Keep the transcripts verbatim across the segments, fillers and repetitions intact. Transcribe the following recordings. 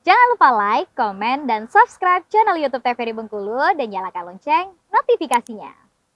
Jangan lupa like, komen, dan subscribe channel YouTube T V R I Bengkulu dan nyalakan lonceng notifikasinya.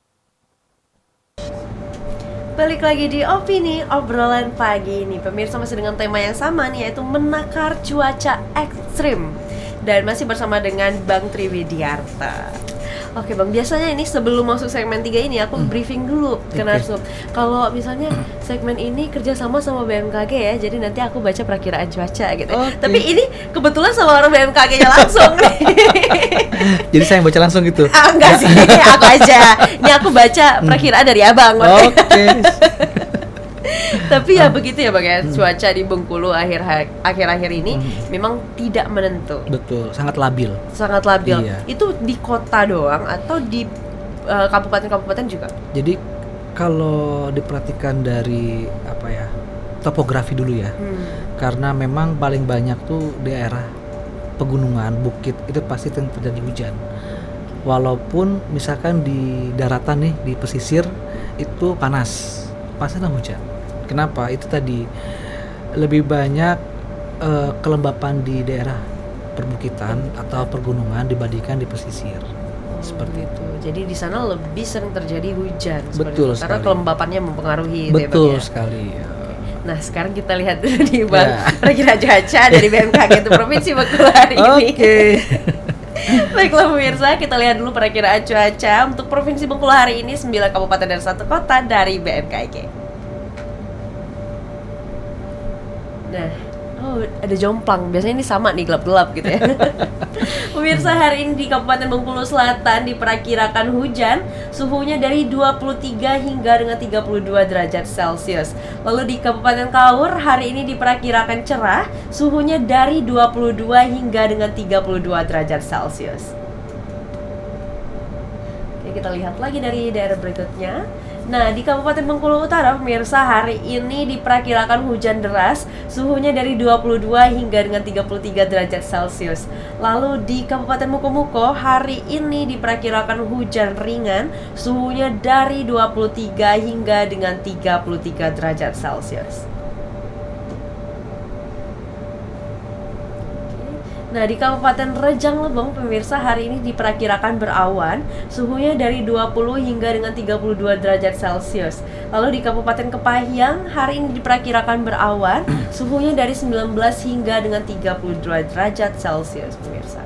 Balik lagi di Opini Obrolan Pagi ini. Pemirsa masih dengan tema yang sama nih, yaitu menakar cuaca ekstrim. Dan masih bersama dengan Bang Triwidiarta. Oke Bang, biasanya ini sebelum masuk segmen tiga ini aku hmm. briefing dulu ke Narsum. Okay. Kalau misalnya segmen ini kerjasama sama B M K G ya, jadi nanti aku baca perakiraan cuaca gitu. Okay. Tapi ini kebetulan sama orang B M K G-nya langsung nih. Jadi saya yang baca langsung gitu? Ah, enggak sih, aku aja. Ini aku baca perakiraan dari abang. Oke. Okay. Tapi ya begitu ya Bang ya, cuaca di Bengkulu akhir akhir-akhir ini hmm. memang tidak menentu. Betul, sangat labil. Sangat labil. Iya. Itu di kota doang atau di uh, kabupaten-kabupaten juga? Jadi kalau diperhatikan dari apa ya, topografi dulu ya. Hmm. Karena memang paling banyak tuh daerah pegunungan, bukit itu pasti terjadi hujan. Walaupun misalkan di daratan nih, di pesisir itu panas, pasti ada hujan. Kenapa? Itu tadi lebih banyak uh, kelembapan di daerah perbukitan atau pergunungan dibandingkan di pesisir. Oh, seperti itu. Jadi di sana lebih sering terjadi hujan. Betul sekali. Karena kelembapannya mempengaruhi. Betul ya, sekali. Nah sekarang kita lihat dulu nih Bang, yeah. perakiraan cuaca dari B M K G itu Provinsi Bengkulu hari ini. Oke. Okay. Baiklah pemirsa, kita lihat dulu perakiraan cuaca untuk Provinsi Bengkulu hari ini, sembilan kabupaten dan satu kota dari B M K G. Nah, oh ada jomplang. Biasanya ini sama nih, gelap-gelap gitu ya. Pemirsa, hari ini di Kabupaten Bengkulu Selatan diperkirakan hujan, suhunya dari dua puluh tiga hingga dengan tiga puluh dua derajat Celcius. Lalu di Kabupaten Kaur hari ini diperkirakan cerah, suhunya dari dua puluh dua hingga dengan tiga puluh dua derajat Celcius. Oke, kita lihat lagi dari daerah berikutnya. Nah, di Kabupaten Bengkulu Utara, pemirsa, hari ini diperkirakan hujan deras, suhunya dari dua puluh dua hingga dengan tiga puluh tiga derajat Celcius. Lalu di Kabupaten Mukomuko, hari ini diperkirakan hujan ringan, suhunya dari dua puluh tiga hingga dengan tiga puluh tiga derajat Celcius. Nah, di Kabupaten Rejang Lebong, pemirsa, hari ini diperkirakan berawan, suhunya dari dua puluh hingga dengan tiga puluh dua derajat Celcius. Lalu di Kabupaten Kepahyang, hari ini diperkirakan berawan, suhunya dari sembilan belas hingga dengan tiga puluh dua derajat Celcius, pemirsa.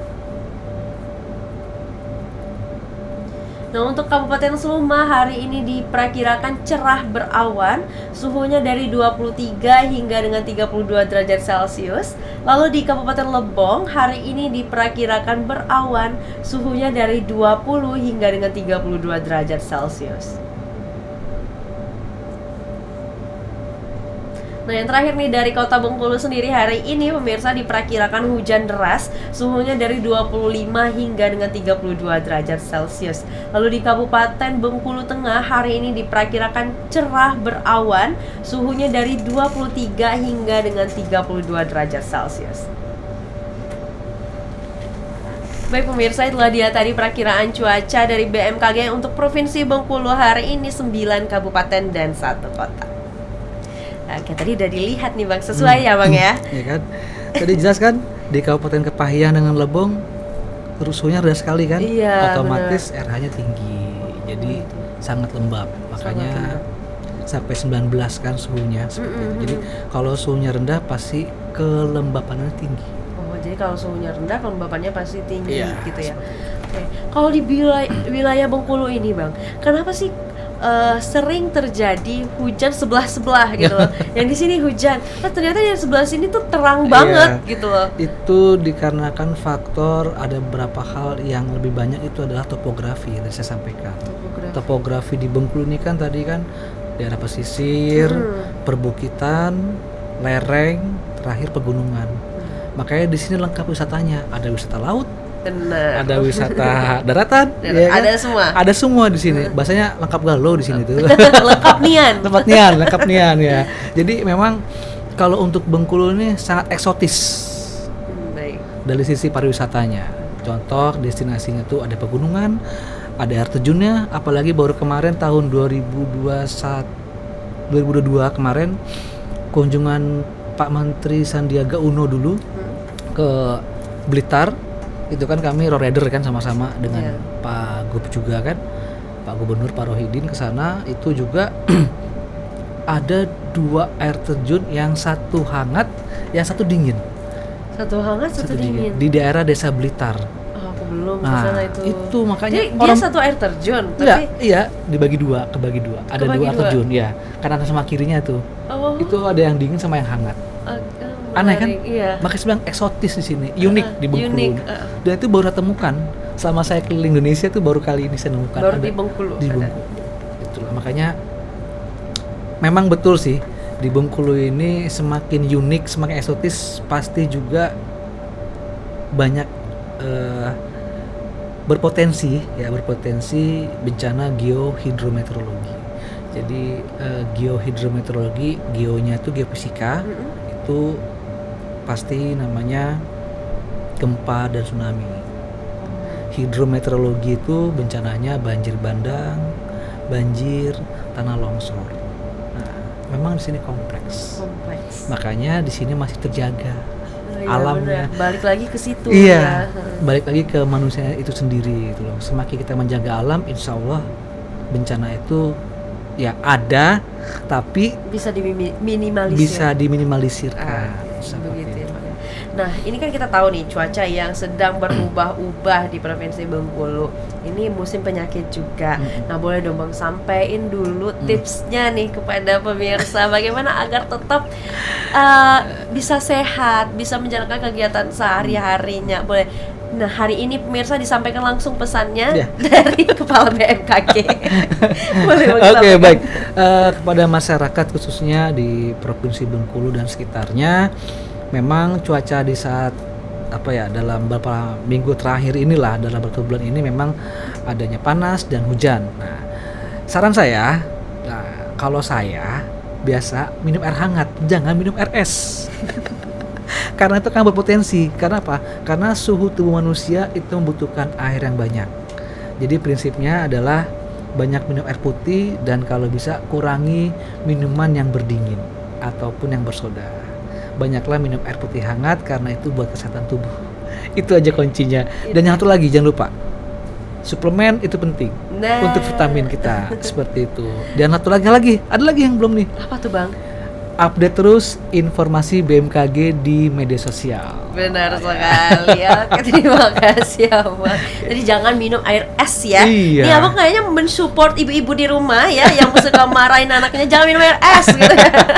Nah, untuk Kabupaten Suma hari ini diperkirakan cerah berawan, suhunya dari dua puluh tiga hingga dengan tiga puluh dua derajat Celcius. Lalu di Kabupaten Lebong hari ini diperkirakan berawan, suhunya dari dua puluh hingga dengan tiga puluh dua derajat Celcius. Nah, yang terakhir nih dari Kota Bengkulu sendiri, hari ini pemirsa diperkirakan hujan deras, suhunya dari dua puluh lima hingga dengan tiga puluh dua derajat Celcius. Lalu di Kabupaten Bengkulu Tengah hari ini diperkirakan cerah berawan, suhunya dari dua puluh tiga hingga dengan tiga puluh dua derajat Celcius. Baik pemirsa, itulah dia tadi perakiraan cuaca dari B M K G untuk Provinsi Bengkulu hari ini, sembilan kabupaten dan satu kota. Oke, tadi udah dilihat nih Bang, sesuai hmm. ya Bang ya? Iya kan? Tadi jelas kan, di Kabupaten Kepahyang dengan Lebong suhunya rendah sekali kan? Iya, otomatis R H-nya tinggi, jadi hmm. sangat lembab. Makanya sangat sampai sembilan belas kan suhunya seperti mm-hmm. itu. Jadi kalau suhunya rendah pasti kelembapannya tinggi. Oh, jadi kalau suhunya rendah kelembapannya pasti tinggi, iya, gitu ya. Oke. Kalau di wilayah, wilayah Bengkulu ini Bang, kenapa sih Uh, sering terjadi hujan sebelah-sebelah gitu loh? Yang di sini hujan, nah, ternyata yang sebelah sini tuh terang banget yeah. gitu loh. Itu dikarenakan faktor ada beberapa hal yang lebih banyak, itu adalah topografi yang saya sampaikan. Topografi, topografi di Bengkulu ini kan tadi kan daerah pesisir, hmm. perbukitan, lereng, terakhir pegunungan. Hmm. Makanya di sini lengkap wisatanya, ada wisata laut. Benar. Ada wisata daratan, ya kan? Ada semua. Ada semua di sini. Bahasanya lengkap galau di sini tuh. Lengkap nian. Lengkap nian, lengkap nian ya. Jadi memang kalau untuk Bengkulu ini sangat eksotis. Hmm, baik. Dari sisi pariwisatanya. Contoh destinasinya tuh ada pegunungan, ada air terjunnya, apalagi baru kemarin tahun dua ribu dua puluh satu dua ribu dua puluh dua kemarin kunjungan Pak Menteri Sandiaga Uno dulu. Hmm. ke Blitar, itu kan kami road rider kan sama-sama dengan Iya. Pak Gub juga kan, Pak Gubernur Pak Rohidin ke sana. Itu juga ada dua air terjun, yang satu hangat, yang satu dingin. Satu hangat, satu, dingin. Di daerah Desa Blitar. Oh, aku belum ke Nah, sana itu. itu makanya Jadi dia orang satu air terjun, Enggak, tapi iya, dibagi dua, kebagi dua. Ada Kebagi dua air dua? terjun, ya. Kanan sama kirinya tuh. oh, Itu ada yang dingin sama yang hangat. uh, Aneh kan? menarik, Iya. Makanya saya bilang eksotis di sini, unik Uh, di Bengkulu. unik, uh. Dan itu baru saya temukan. Selama saya keliling Indonesia itu baru kali ini saya nemukan. Baru ada di Bengkulu. Di ada. Bengkulu. Itulah makanya memang betul sih, di Bengkulu ini semakin unik, semakin eksotis, pasti juga banyak eh, berpotensi ya berpotensi bencana geohidrometeorologi. Jadi eh, geohidrometeorologi, geonya itu geofisika, Mm-mm. itu pasti namanya gempa dan tsunami. Hidrometeorologi itu bencananya banjir bandang, banjir, tanah longsor. Nah, memang di sini kompleks. Kompleks. Makanya di sini masih terjaga Oh, iya, alamnya. benar. Balik lagi ke situ. Iya, ya. balik lagi ke manusia itu sendiri itu loh. Semakin kita menjaga alam, insya Allah bencana itu ya ada, tapi Bisa diminimalisir. bisa diminimalisirkan. Ah, Seperti begitu ya, itu. Pak. Nah, ini kan kita tahu nih cuaca yang sedang berubah-ubah di Provinsi Bengkulu. Ini musim penyakit juga. Mm-mm. Nah, boleh dong Bang sampaiin dulu Mm. tipsnya nih kepada pemirsa bagaimana agar tetap uh, bisa sehat, bisa menjalankan kegiatan sehari-harinya. Boleh. Nah, hari ini pemirsa disampaikan langsung pesannya Ya. dari Kepala B M K G. Boleh Bang Oke, sampaikan? baik. Eh, kepada masyarakat khususnya di Provinsi Bengkulu dan sekitarnya, memang cuaca di saat apa ya dalam beberapa minggu terakhir inilah, dalam beberapa bulan ini memang adanya panas dan hujan. Nah, saran saya, nah, kalau saya biasa minum air hangat, jangan minum air es. Karena itu kan berpotensi. Karena apa? Karena suhu tubuh manusia itu membutuhkan air yang banyak. Jadi prinsipnya adalah banyak minum air putih, dan kalau bisa kurangi minuman yang berdingin ataupun yang bersoda. Banyaklah minum air putih hangat karena itu buat kesehatan tubuh. Itu aja kuncinya. Dan yang satu lagi jangan lupa, suplemen itu penting Nah. untuk vitamin kita. Seperti itu. Dan satu lagi lagi, ada lagi yang belum nih. Apa tuh Bang? Update terus informasi B M K G di media sosial. Benar sekali. Oke, terima kasih ya Bang. Jadi jangan minum air es ya. Iya. Ini Abang kayaknya mensupport ibu-ibu di rumah ya yang suka marahin anaknya jangan minum air es gitu.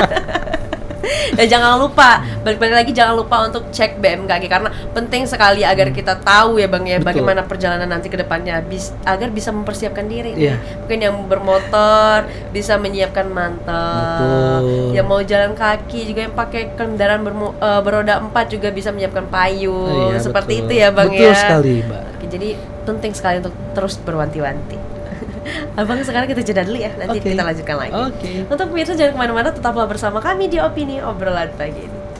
Dan jangan lupa, balik-balik lagi jangan lupa untuk cek B M K G karena penting sekali agar kita tahu ya Bang ya Betul. bagaimana perjalanan nanti ke depannya bis, agar bisa mempersiapkan diri Iya. nih. Mungkin yang bermotor bisa menyiapkan mantel, Betul. yang mau jalan kaki juga yang pakai kendaraan bermo- eh, beroda empat juga bisa menyiapkan payung. Iya, Seperti betul. itu ya Bang Betul ya. sekali, Mbak. Oke, jadi penting sekali untuk terus berwanti-wanti. Abang sekarang kita jeda dulu ya, nanti Oke. kita lanjutkan lagi. Oke. Untuk pemirsa jangan kemana-mana, tetaplah bersama kami di Opini Obrolan Pagi ini.